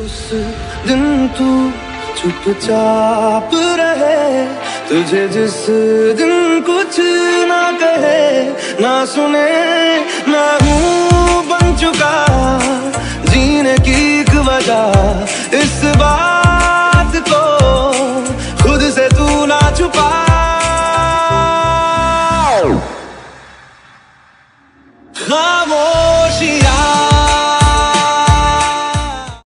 उस दिन तू चुपचाप रहे, तुझे जिस दिन कुछ ना कहे ना सुने, मैं हूँ बन चुका जीने की एक वजह इस बार।